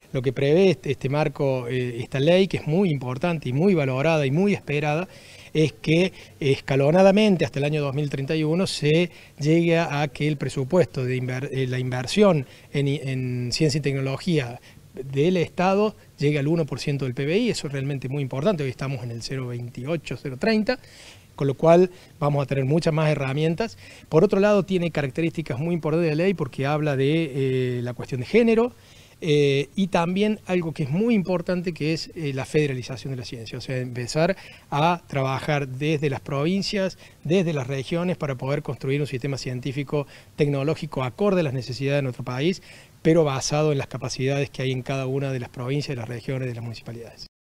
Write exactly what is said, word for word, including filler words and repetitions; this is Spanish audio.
lo que prevé este, este marco, eh, esta ley, que es muy importante y muy valorada y muy esperada, es que escalonadamente hasta el año dos mil treinta y uno se llegue a que el presupuesto de inver, eh, la inversión en, en ciencia y tecnología del Estado llegue al uno por ciento del P B I. Eso es realmente muy importante. Hoy estamos en el cero coma veintiocho, cero coma treinta, con lo cual vamos a tener muchas más herramientas. Por otro lado, tiene características muy importantes de la ley porque habla de eh, la cuestión de género, Eh, y también algo que es muy importante, que es eh, la federalización de la ciencia, o sea, empezar a trabajar desde las provincias, desde las regiones, para poder construir un sistema científico tecnológico acorde a las necesidades de nuestro país, pero basado en las capacidades que hay en cada una de las provincias, de las regiones, de las municipalidades.